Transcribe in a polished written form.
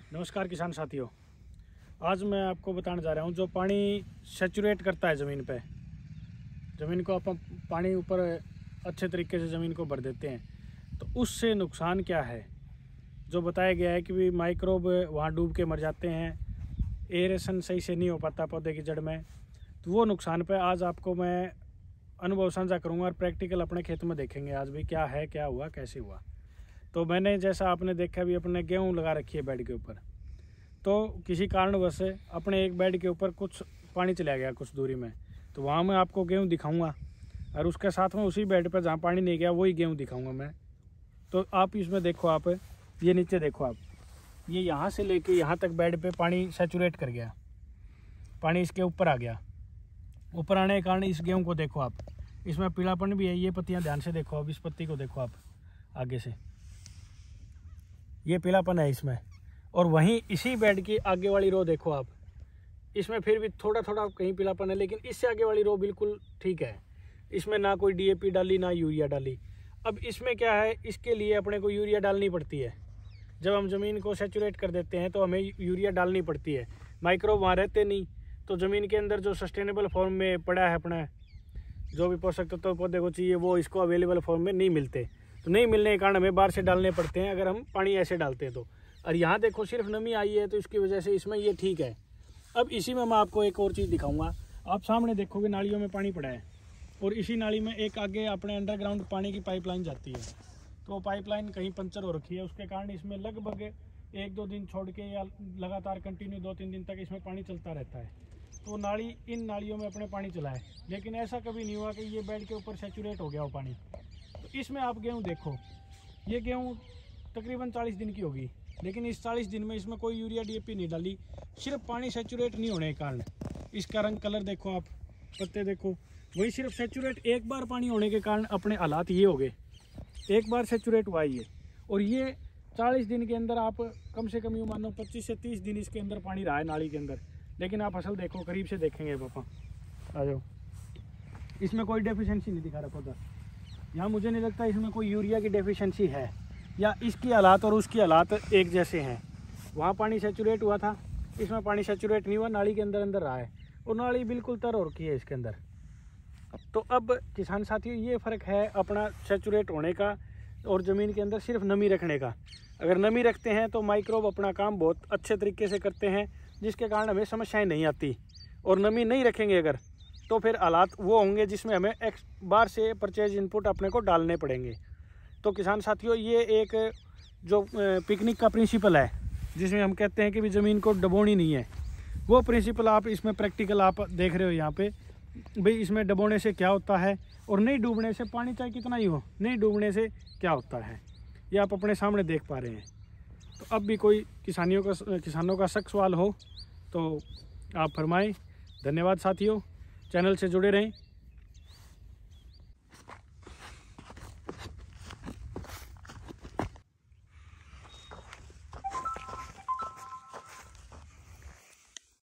नमस्कार किसान साथियों। आज मैं आपको बताने जा रहा हूँ जो पानी सैचुरेट करता है ज़मीन पे, ज़मीन को अपन पानी ऊपर अच्छे तरीके से ज़मीन को भर देते हैं तो उससे नुकसान क्या है। जो बताया गया है कि भी माइक्रोब वहाँ डूब के मर जाते हैं, एरेशन सही से नहीं हो पाता पौधे की जड़ में, तो वो नुकसान पे आज आपको मैं अनुभव साझा करूँगा और प्रैक्टिकल अपने खेत में देखेंगे आज भी क्या है, क्या हुआ, कैसे हुआ। तो मैंने जैसा आपने देखा भी अपने गेहूँ लगा रखी है बेड के ऊपर, तो किसी कारणवश अपने एक बेड के ऊपर कुछ पानी चला गया कुछ दूरी में, तो वहाँ मैं आपको गेहूँ दिखाऊंगा और उसके साथ में उसी बेड पर जहाँ पानी नहीं गया वही गेहूँ दिखाऊंगा मैं। तो आप इसमें देखो, आप ये नीचे देखो, आप ये यहाँ से लेके यहाँ तक बेड पे पानी सैचुरेट कर गया, पानी इसके ऊपर आ गया। ऊपर आने के कारण इस गेहूँ को देखो आप, इसमें पीलापन भी है। ये पत्तियाँ ध्यान से देखो, अब इस पत्ती को देखो आप आगे से, ये पीलापन है इसमें। और वहीं इसी बेड की आगे वाली रो देखो आप, इसमें फिर भी थोड़ा थोड़ा कहीं पीलापन है, लेकिन इससे आगे वाली रो बिल्कुल ठीक है। इसमें ना कोई डीएपी डाली ना यूरिया डाली। अब इसमें क्या है, इसके लिए अपने को यूरिया डालनी पड़ती है। जब हम ज़मीन को सैचुरेट कर देते हैं तो हमें यूरिया डालनी पड़ती है। माइक्रोब वहाँ रहते नहीं, तो ज़मीन के अंदर जो सस्टेनेबल फॉर्म में पड़ा है अपना जो भी पोषक तत्व पौधे को चाहिए वो इसको अवेलेबल फॉर्म में नहीं मिलते, तो नहीं मिलने के कारण हमें बाहर से डालने पड़ते हैं अगर हम पानी ऐसे डालते हैं तो। और यहाँ देखो सिर्फ नमी आई है तो इसकी वजह से इसमें ये ठीक है। अब इसी में मैं आपको एक और चीज़ दिखाऊंगा। आप सामने देखोगे नालियों में पानी पड़ा है और इसी नाली में एक आगे अपने अंडरग्राउंड पानी की पाइपलाइन जाती है, तो पाइपलाइन कहीं पंचर हो रखी है, उसके कारण इसमें लगभग 1-2 दिन छोड़ के या लगातार कंटिन्यू 2-3 दिन तक इसमें पानी चलता रहता है। तो नाली इन नालियों में अपने पानी चला है, लेकिन ऐसा कभी नहीं हुआ कि ये बेड के ऊपर सैचुरेट हो गया हो पानी। तो इसमें आप गेहूँ देखो, ये गेहूँ तकरीबन 40 दिन की होगी, लेकिन इस 40 दिन में इसमें कोई यूरिया डीएपी नहीं डाली, सिर्फ पानी सैचुरेट नहीं होने के कारण। इसका रंग कलर देखो आप, पत्ते देखो, वही सिर्फ सैचुरेट एक बार पानी होने के कारण अपने हालात ये हो गए। एक बार सैचुरेट हुआ ये, और ये 40 दिन के अंदर आप कम से कम यूँ मानो 25 से 30 दिन इसके अंदर पानी रहा है नाली के अंदर। लेकिन आप फसल देखो, करीब से देखेंगे पापा, आ जाओ। इसमें कोई डेफिशिएंसी नहीं दिखा रहा पौधा। यहाँ मुझे नहीं लगता इसमें कोई यूरिया की डेफिशिएंसी है, या इसकी हालात और उसकी हालात एक जैसे हैं। वहाँ पानी सैचुरेट हुआ था, इसमें पानी सैचुरेट नहीं हुआ, नाली के अंदर अंदर रहा है और नाली बिल्कुल तर हो रखी है इसके अंदर। तो अब किसान साथियों, ये फ़र्क है अपना सैचुरेट होने का और ज़मीन के अंदर सिर्फ नमी रखने का। अगर नमी रखते हैं तो माइक्रोब अपना काम बहुत अच्छे तरीके से करते हैं, जिसके कारण हमें समस्याएं नहीं आती। और नमी नहीं रखेंगे अगर, तो फिर हालात वो होंगे जिसमें हमें बाहर से परचेज इनपुट अपने को डालने पड़ेंगे। तो किसान साथियों, ये एक जो पिकनिक का प्रिंसिपल है, जिसमें हम कहते हैं कि भी ज़मीन को डबोनी नहीं है, वो प्रिंसिपल आप इसमें प्रैक्टिकल आप देख रहे हो यहाँ पे। भाई इसमें डबोने से क्या होता है और नहीं डूबने से, पानी चाहे कितना ही हो, नहीं डूबने से क्या होता है, ये आप अपने सामने देख पा रहे हैं। तो अब भी कोई किसानों का सख्त सवाल हो तो आप फरमाएं। धन्यवाद साथियों, चैनल से जुड़े रहें।